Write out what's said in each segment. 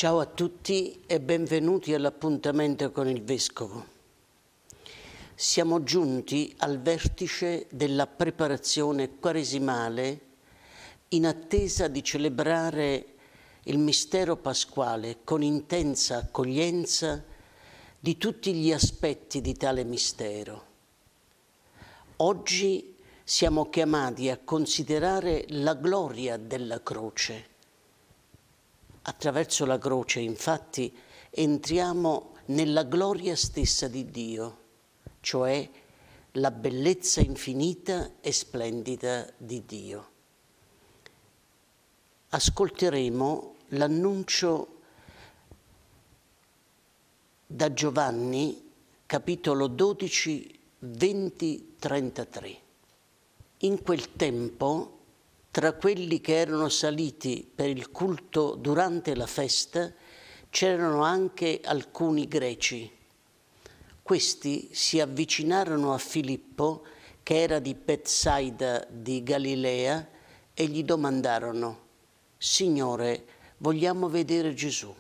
Ciao a tutti e benvenuti all'appuntamento con il Vescovo. Siamo giunti al vertice della preparazione quaresimale in attesa di celebrare il mistero pasquale con intensa accoglienza di tutti gli aspetti di tale mistero. Oggi siamo chiamati a considerare la gloria della croce. Attraverso la croce, infatti, entriamo nella gloria stessa di Dio, cioè la bellezza infinita e splendida di Dio. Ascolteremo l'annuncio da Giovanni, capitolo 12, 20-33. In quel tempo, tra quelli che erano saliti per il culto durante la festa, c'erano anche alcuni greci. Questi si avvicinarono a Filippo, che era di Betsaida di Galilea, e gli domandarono: «Signore, vogliamo vedere Gesù».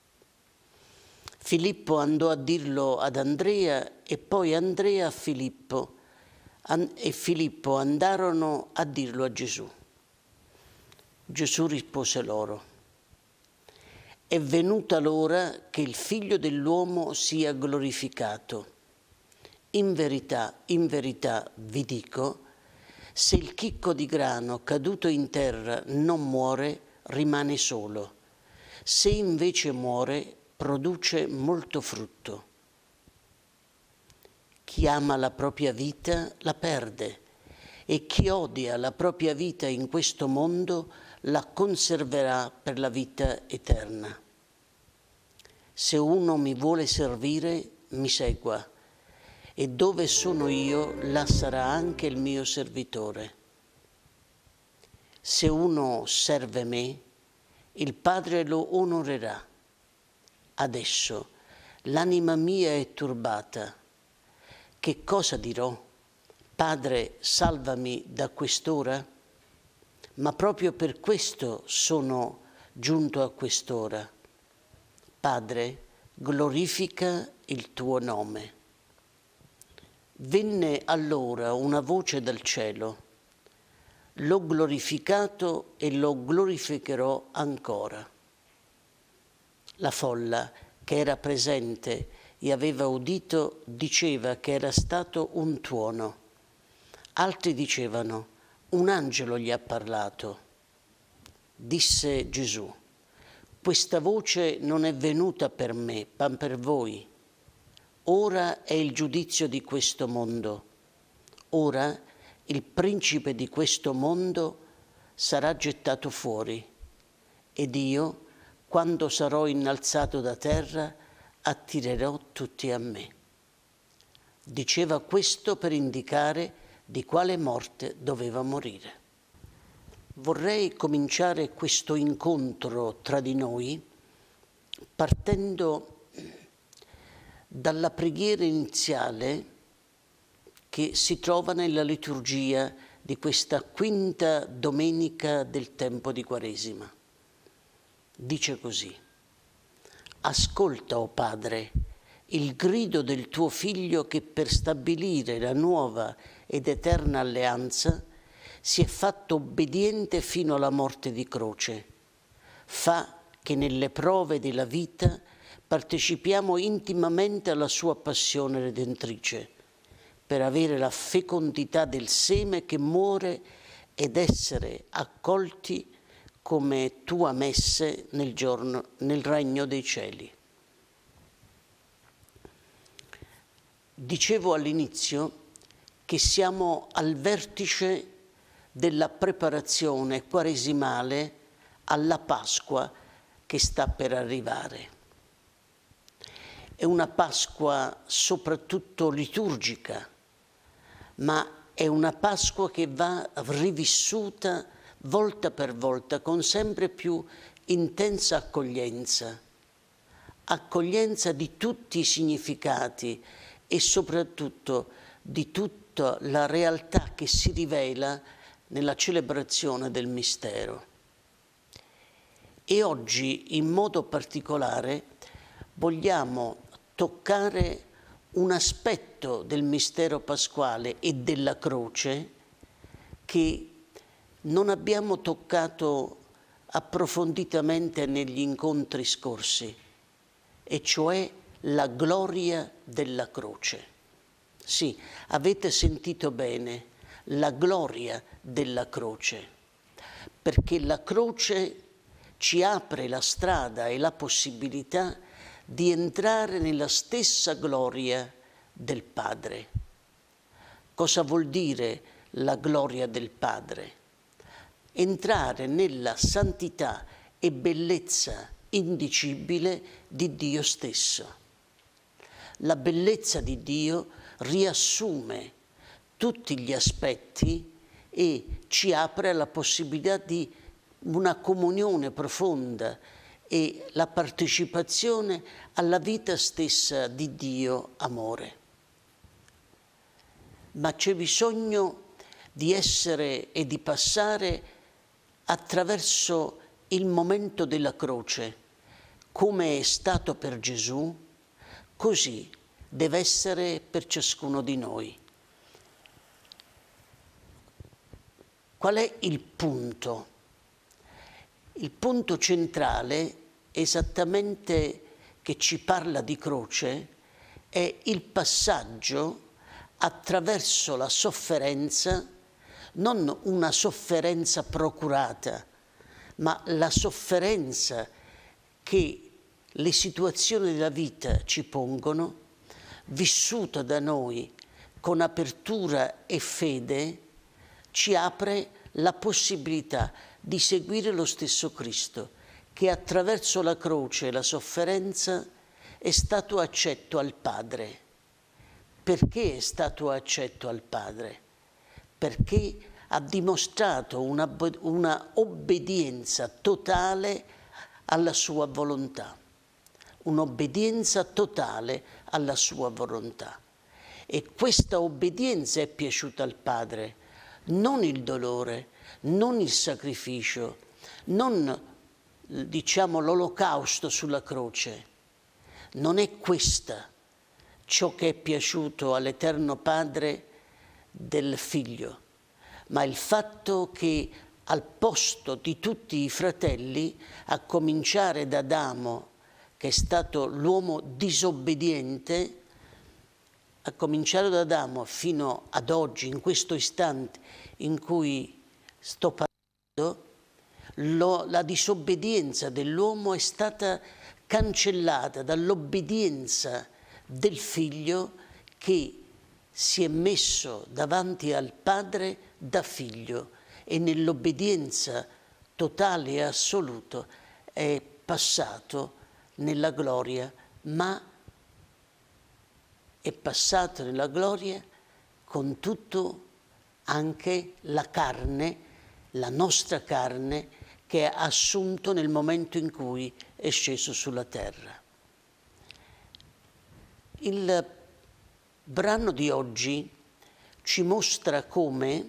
Filippo andò a dirlo ad Andrea e poi Andrea a Filippo, e Filippo andarono a dirlo a Gesù. Gesù rispose loro: «È venuta l'ora che il Figlio dell'uomo sia glorificato. In verità vi dico, se il chicco di grano caduto in terra non muore, rimane solo. Se invece muore, produce molto frutto. Chi ama la propria vita la perde, e chi odia la propria vita in questo mondo la conserverà per la vita eterna. Se uno mi vuole servire, mi segua, e dove sono io, là sarà anche il mio servitore. Se uno serve me, il Padre lo onorerà. Adesso l'anima mia è turbata. Che cosa dirò? Padre, salvami da quest'ora? Ma proprio per questo sono giunto a quest'ora. Padre, glorifica il tuo nome». Venne allora una voce dal cielo: «L'ho glorificato e lo glorificherò ancora». La folla che era presente e aveva udito diceva che era stato un tuono. Altri dicevano: «Un angelo gli ha parlato». Disse Gesù: «Questa voce non è venuta per me, ma per voi. Ora è il giudizio di questo mondo. Ora il principe di questo mondo sarà gettato fuori. Ed io, quando sarò innalzato da terra, attirerò tutti a me». Diceva questo per indicare di quale morte doveva morire. Vorrei cominciare questo incontro tra di noi partendo dalla preghiera iniziale che si trova nella liturgia di questa quinta domenica del tempo di Quaresima. Dice così: «Ascolta, o Padre, il grido del tuo Figlio che per stabilire la nuova ed eterna alleanza si è fatto obbediente fino alla morte di croce. Fa che nelle prove della vita partecipiamo intimamente alla sua passione redentrice, per avere la fecondità del seme che muore ed essere accolti come tua messe nel regno dei cieli». Dicevo all'inizio che siamo al vertice della preparazione quaresimale alla Pasqua che sta per arrivare. È una Pasqua soprattutto liturgica, ma è una Pasqua che va rivissuta volta per volta con sempre più intensa accoglienza. Accoglienza di tutti i significati e soprattutto di tutta la realtà che si rivela nella celebrazione del mistero. E oggi in modo particolare vogliamo toccare un aspetto del mistero pasquale e della croce che non abbiamo toccato approfonditamente negli incontri scorsi, e cioè la gloria della croce. Sì, avete sentito bene, la gloria della croce, perché la croce ci apre la strada e la possibilità di entrare nella stessa gloria del Padre. Cosa vuol dire la gloria del Padre? Entrare nella santità e bellezza indicibile di Dio stesso. La bellezza di Dio riassume tutti gli aspetti e ci apre alla possibilità di una comunione profonda e la partecipazione alla vita stessa di Dio amore. Ma c'è bisogno di essere e di passare attraverso il momento della croce, come è stato per Gesù, così deve essere per ciascuno di noi. Qual è il punto? Il punto centrale, esattamente che ci parla di croce, è il passaggio attraverso la sofferenza, non una sofferenza procurata, ma la sofferenza che le situazioni della vita ci pongono, vissuta da noi con apertura e fede, ci apre la possibilità di seguire lo stesso Cristo, che attraverso la croce e la sofferenza è stato accetto al Padre. Perché è stato accetto al Padre? Perché ha dimostrato una obbedienza totale alla sua volontà. Un'obbedienza totale alla sua volontà. E questa obbedienza è piaciuta al Padre, non il dolore, non il sacrificio, non, diciamo, l'olocausto sulla croce. Non è questa ciò che è piaciuto all'Eterno Padre del Figlio, ma il fatto che al posto di tutti i fratelli, a cominciare da Adamo, che è stato l'uomo disobbediente, a cominciare da Adamo fino ad oggi, in questo istante in cui sto parlando, la disobbedienza dell'uomo è stata cancellata dall'obbedienza del Figlio, che si è messo davanti al Padre da Figlio e nell'obbedienza totale e assoluta è passato nella gloria, ma è passato nella gloria con tutto anche la carne, la nostra carne, che ha assunto nel momento in cui è sceso sulla terra. Il brano di oggi ci mostra come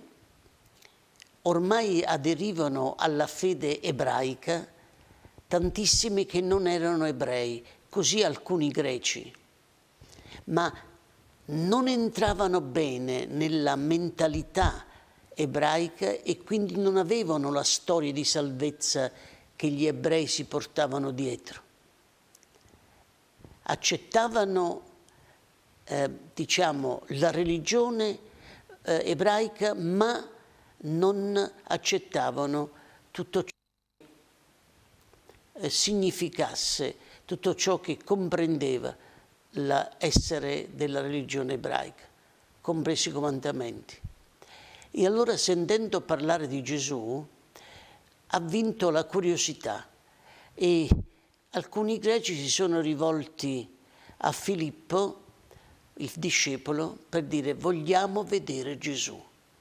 ormai aderivano alla fede ebraica tantissimi che non erano ebrei, così alcuni greci, ma non entravano bene nella mentalità ebraica e quindi non avevano la storia di salvezza che gli ebrei si portavano dietro. Accettavano, diciamo, la religione ebraica, ma non accettavano tutto ciò che significasse, tutto ciò che comprendeva l'essere della religione ebraica, compresi i comandamenti. E allora, sentendo parlare di Gesù, ha vinto la curiosità e alcuni greci si sono rivolti a Filippo, il discepolo, per dire: vogliamo vedere Gesù.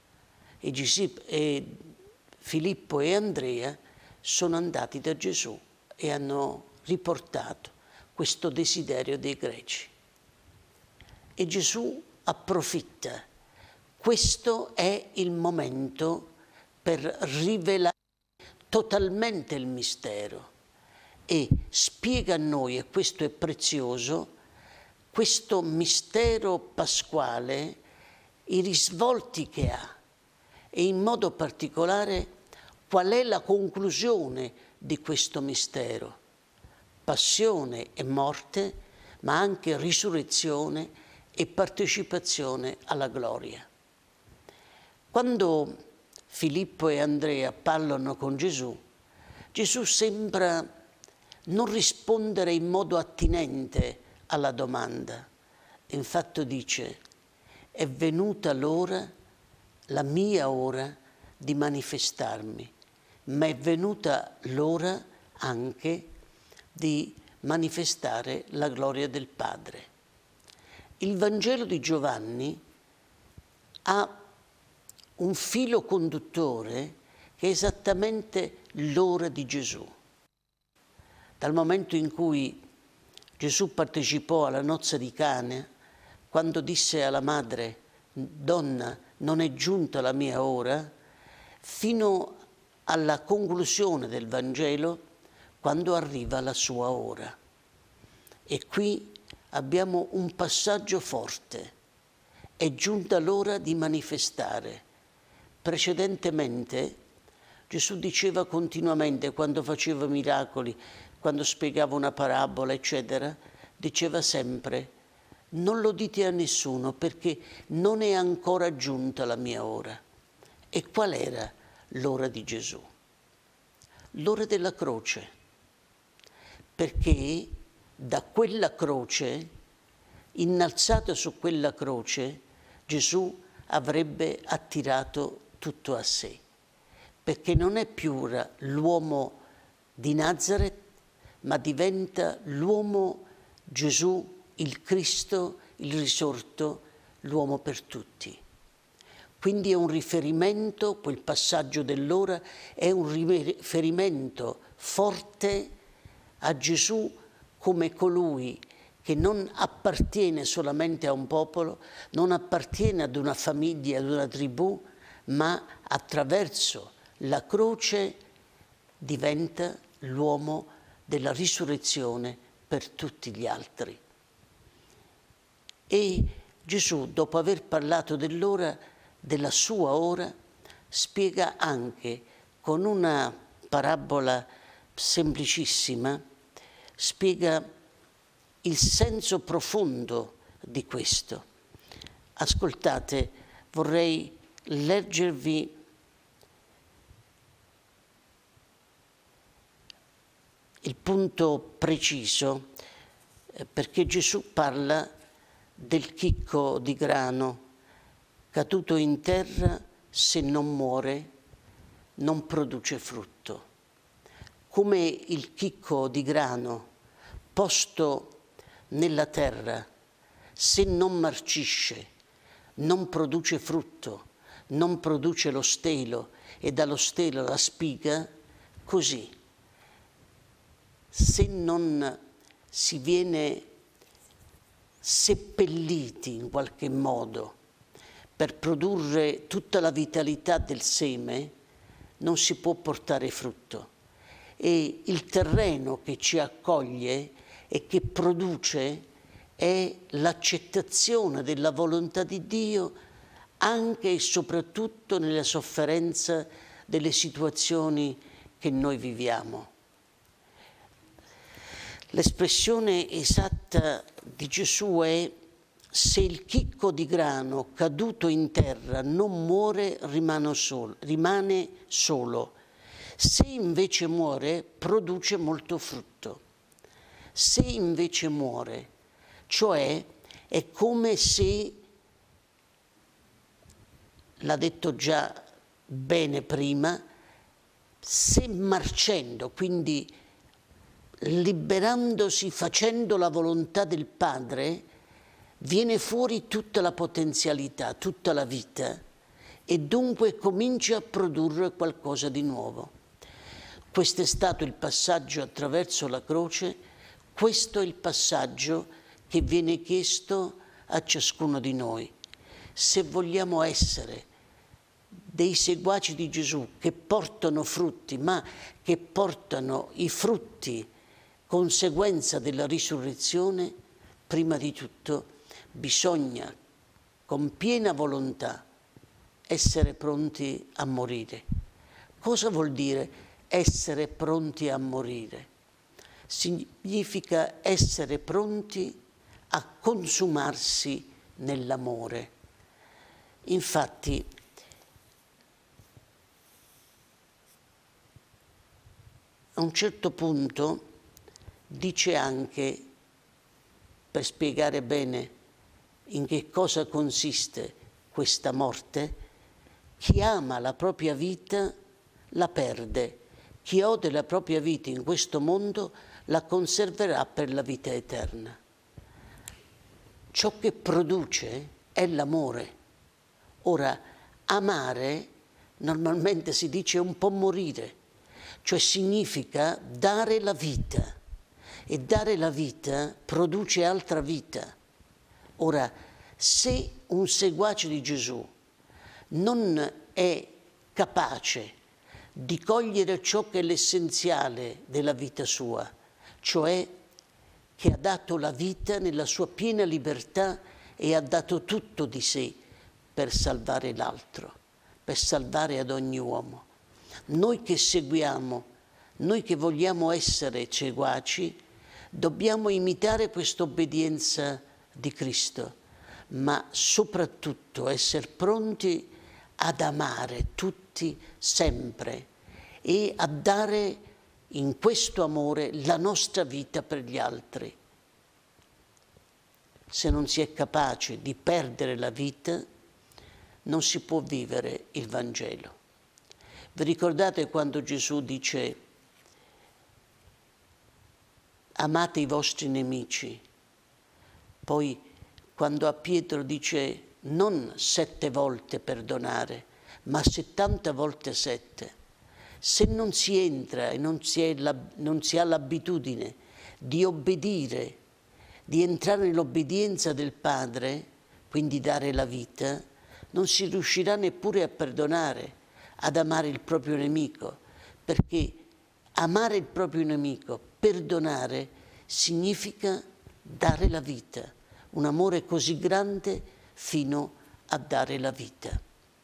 E Filippo e Andrea sono andati da Gesù e hanno riportato questo desiderio dei greci. E Gesù approfitta. Questo è il momento per rivelare totalmente il mistero. e spiega a noi, e questo è prezioso, questo mistero pasquale, i risvolti che ha e in modo particolare qual è la conclusione di questo mistero. Passione e morte, ma anche risurrezione e partecipazione alla gloria. Quando Filippo e Andrea parlano con Gesù, Gesù sembra non rispondere in modo attinente alla domanda. Infatti dice: è venuta l'ora, la mia ora, di manifestarmi, ma è venuta l'ora anche di manifestare la gloria del Padre. Il Vangelo di Giovanni ha un filo conduttore che è esattamente l'ora di Gesù. Dal momento in cui Gesù partecipò alla nozze di Cana, quando disse alla madre: «Donna, non è giunta la mia ora», fino alla conclusione del Vangelo, quando arriva la sua ora. E qui abbiamo un passaggio forte. È giunta l'ora di manifestare. Precedentemente Gesù diceva continuamente, quando faceva miracoli, quando spiegava una parabola, eccetera, diceva sempre: non lo dite a nessuno perché non è ancora giunta la mia ora. E qual era l'ora di Gesù? L'ora della croce, perché da quella croce, innalzato su quella croce, Gesù avrebbe attirato tutto a sé, perché non è più ora l'uomo di Nazaret, ma diventa l'uomo Gesù, il Cristo, il risorto, l'uomo per tutti. Quindi è un riferimento, quel passaggio dell'ora è un riferimento forte a Gesù come colui che non appartiene solamente a un popolo, non appartiene ad una famiglia, ad una tribù, ma attraverso la croce diventa l'uomo della risurrezione per tutti gli altri. E Gesù, dopo aver parlato dell'ora, della sua ora, spiega anche con una parabola semplicissima, spiega il senso profondo di questo. Ascoltate, vorrei leggervi il punto preciso, perché Gesù parla del chicco di grano caduto in terra, se non muore non produce frutto. Come il chicco di grano posto nella terra, se non marcisce, non produce frutto, non produce lo stelo e dallo stelo la spiga, così, se non si viene seppelliti in qualche modo per produrre tutta la vitalità del seme, non si può portare frutto. E il terreno che ci accoglie e che produce è l'accettazione della volontà di Dio anche e soprattutto nella sofferenza delle situazioni che noi viviamo. L'espressione esatta di Gesù è: se il chicco di grano caduto in terra non muore, rimane solo. Se invece muore, produce molto frutto. Se invece muore, cioè è come se, l'ha detto già bene prima, se marcendo, quindi liberandosi, facendo la volontà del Padre, viene fuori tutta la potenzialità, tutta la vita, e dunque comincia a produrre qualcosa di nuovo. Questo è stato il passaggio attraverso la croce, questo è il passaggio che viene chiesto a ciascuno di noi. Se vogliamo essere dei seguaci di Gesù che portano frutti, ma che portano i frutti conseguenza della risurrezione, prima di tutto bisogna con piena volontà essere pronti a morire. Cosa vuol dire essere pronti a morire? Significa essere pronti a consumarsi nell'amore. Infatti, a un certo punto dice anche, per spiegare bene in che cosa consiste questa morte, chi ama la propria vita la perde, chi ode la propria vita in questo mondo la conserverà per la vita eterna. Ciò che produce è l'amore. Ora, amare normalmente si dice un po' morire, cioè significa dare la vita, e dare la vita produce altra vita. Ora, se un seguace di Gesù non è capace di cogliere ciò che è l'essenziale della vita sua, cioè che ha dato la vita nella sua piena libertà e ha dato tutto di sé per salvare l'altro, per salvare ad ogni uomo. Noi che seguiamo, noi che vogliamo essere seguaci, dobbiamo imitare questa obbedienza di Cristo, ma soprattutto essere pronti ad amare tutti sempre e a dare in questo amore la nostra vita per gli altri. Se non si è capaci di perdere la vita, non si può vivere il Vangelo. Vi ricordate quando Gesù dice: amate i vostri nemici? Poi quando a Pietro dice non 7 volte perdonare, ma 70 volte 7. Se non si entra e non si ha l'abitudine di obbedire, di entrare nell'obbedienza del Padre, quindi dare la vita, non si riuscirà neppure a perdonare, ad amare il proprio nemico, perché amare il proprio nemico, perdonare, significa dare la vita, un amore così grande fino a dare la vita.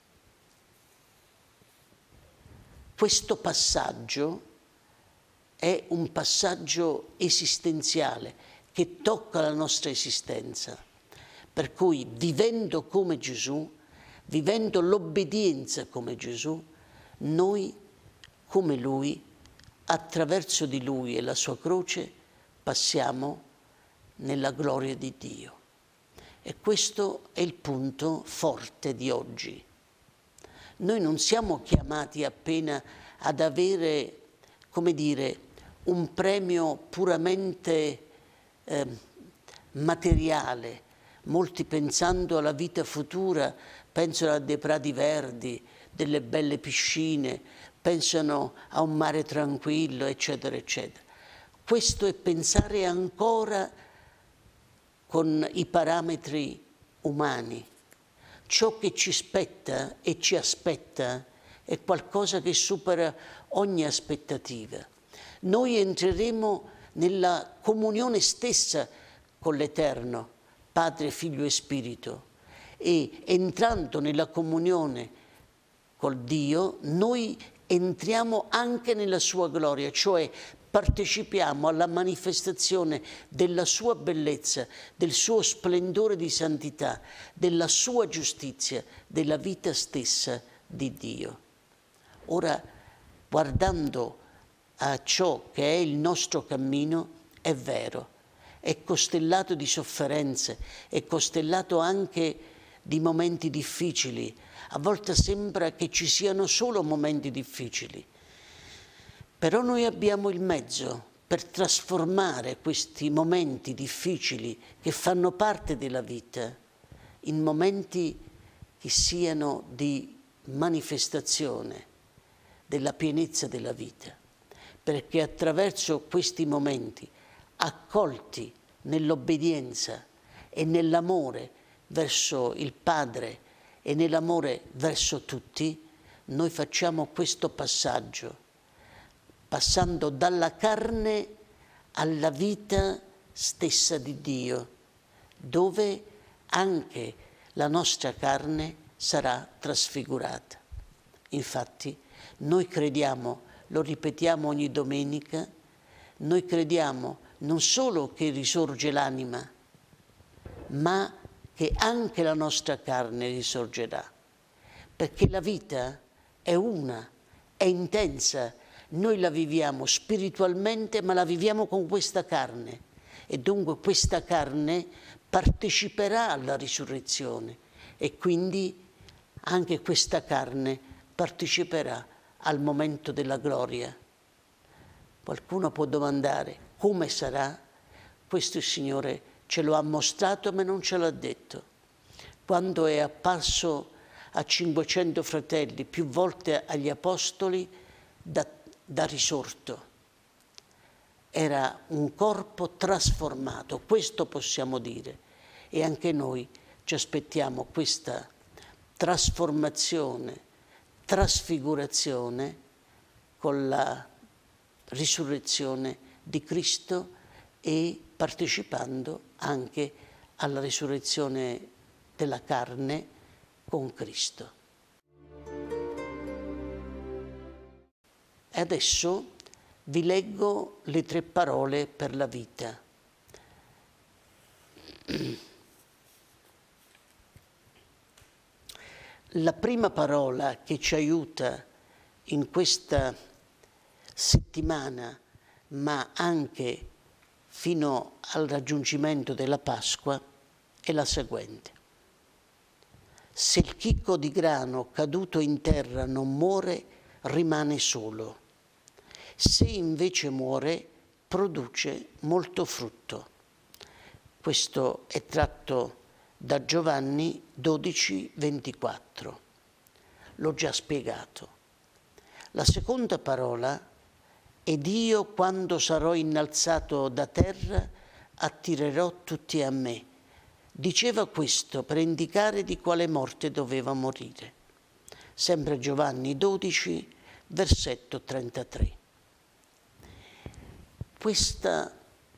Questo passaggio è un passaggio esistenziale che tocca la nostra esistenza, per cui vivendo come Gesù, vivendo l'obbedienza come Gesù, noi come Lui, attraverso di Lui e la sua croce, passiamo nella gloria di Dio. E questo è il punto forte di oggi. Noi non siamo chiamati appena ad avere, come dire, un premio puramente materiale. Molti, pensando alla vita futura, pensano a dei prati verdi, delle belle piscine, pensano a un mare tranquillo, eccetera, eccetera. Questo è pensare ancora con i parametri umani. Ciò che ci spetta e ci aspetta è qualcosa che supera ogni aspettativa. Noi entreremo nella comunione stessa con l'Eterno, Padre, Figlio e Spirito, e entrando nella comunione col Dio, noi entriamo anche nella sua gloria, cioè partecipiamo alla manifestazione della sua bellezza, del suo splendore di santità, della sua giustizia, della vita stessa di Dio. Ora, guardando a ciò che è il nostro cammino, è vero, è costellato di sofferenze, è costellato anche di momenti difficili. A volte sembra che ci siano solo momenti difficili. Però noi abbiamo il mezzo per trasformare questi momenti difficili che fanno parte della vita in momenti che siano di manifestazione della pienezza della vita, perché attraverso questi momenti, accolti nell'obbedienza e nell'amore verso il Padre e nell'amore verso tutti, noi facciamo questo passaggio, passando dalla carne alla vita stessa di Dio, dove anche la nostra carne sarà trasfigurata. Infatti, noi crediamo, lo ripetiamo ogni domenica, noi crediamo non solo che risorge l'anima, ma che anche la nostra carne risorgerà, perché la vita è una, è intensa, noi la viviamo spiritualmente, ma la viviamo con questa carne, e dunque questa carne parteciperà alla risurrezione, e quindi anche questa carne parteciperà al momento della gloria. Qualcuno può domandare come sarà? Questo il Signore ce lo ha mostrato, ma non ce l'ha detto. Quando è apparso a 500 fratelli, più volte agli apostoli, da risorto. Era un corpo trasformato, questo possiamo dire. E anche noi ci aspettiamo questa trasformazione, trasfigurazione con la risurrezione di Cristo e partecipando anche alla risurrezione della carne con Cristo. E adesso vi leggo le 3 parole per la vita. La prima parola che ci aiuta in questa settimana, ma anche fino al raggiungimento della Pasqua, è la seguente. Se il chicco di grano caduto in terra non muore, rimane solo. Se invece muore, produce molto frutto. Questo è tratto da Giovanni 12, 24. L'ho già spiegato. La seconda parola: ed io, quando sarò innalzato da terra, attirerò tutti a me. Diceva questo per indicare di quale morte doveva morire. Sempre Giovanni 12, versetto 33. Questa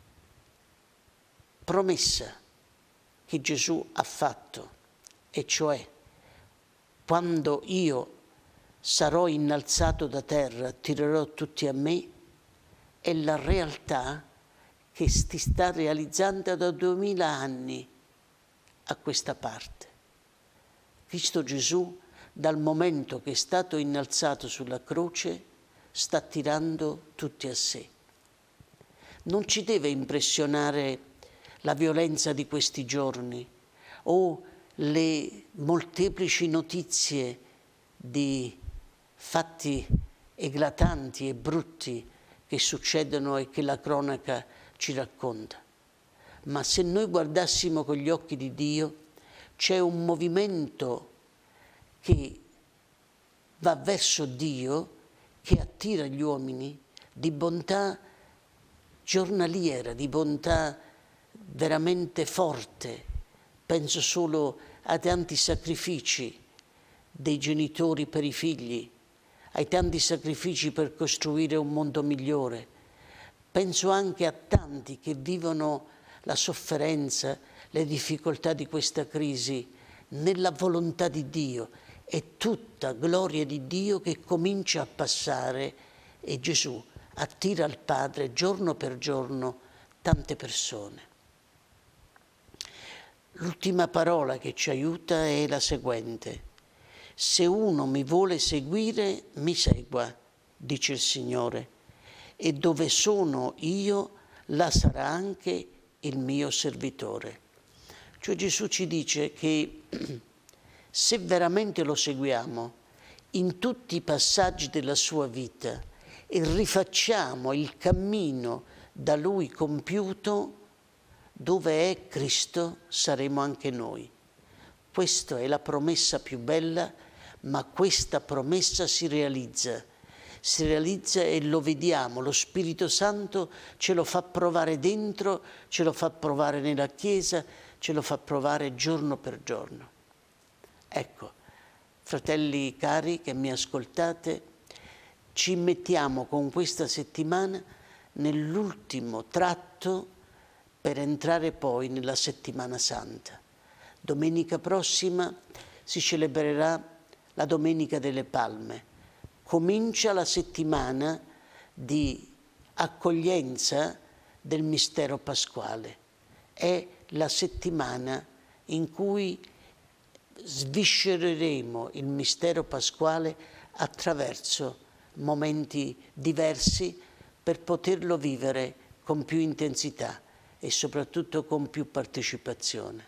promessa che Gesù ha fatto, e cioè quando io sarò innalzato da terra, attirerò tutti a me, è la realtà che si sta realizzando da 2000 anni a questa parte. Cristo Gesù, dal momento che è stato innalzato sulla croce, sta attirando tutti a sé. Non ci deve impressionare la violenza di questi giorni o le molteplici notizie di fatti eclatanti e brutti che succedono e che la cronaca ci racconta. Ma se noi guardassimo con gli occhi di Dio, c'è un movimento che va verso Dio, che attira gli uomini di bontà giornaliera, di bontà veramente forte. Penso solo ai tanti sacrifici dei genitori per i figli, ai tanti sacrifici per costruire un mondo migliore. Penso anche a tanti che vivono la sofferenza, le difficoltà di questa crisi nella volontà di Dio. È tutta gloria di Dio che comincia a passare, e Gesù attira al Padre giorno per giorno tante persone. L'ultima parola che ci aiuta è la seguente: se uno mi vuole seguire, mi segua, dice il Signore, e dove sono io, là sarà anche il mio servitore. Cioè Gesù ci dice che se veramente lo seguiamo in tutti i passaggi della sua vita e rifacciamo il cammino da Lui compiuto, dove è Cristo saremo anche noi. Questa è la promessa più bella, ma questa promessa si realizza e lo vediamo, lo Spirito Santo ce lo fa provare dentro, ce lo fa provare nella Chiesa, ce lo fa provare giorno per giorno. Ecco, fratelli cari che mi ascoltate, ci mettiamo con questa settimana nell'ultimo tratto per entrare poi nella Settimana Santa. Domenica prossima si celebrerà la Domenica delle Palme. Comincia la settimana di accoglienza del mistero pasquale. È la settimana in cui sviscereremo il mistero pasquale attraverso momenti diversi per poterlo vivere con più intensità e soprattutto con più partecipazione.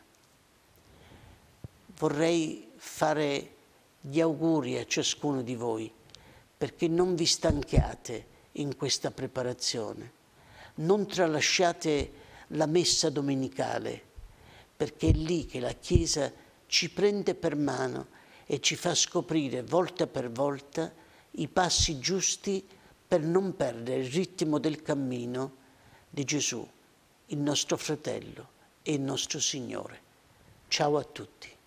Vorrei fare gli auguri a ciascuno di voi perché non vi stanchiate in questa preparazione, non tralasciate la messa domenicale, perché è lì che la Chiesa ci prende per mano e ci fa scoprire volta per volta i passi giusti per non perdere il ritmo del cammino di Gesù, il nostro fratello e il nostro Signore. Ciao a tutti.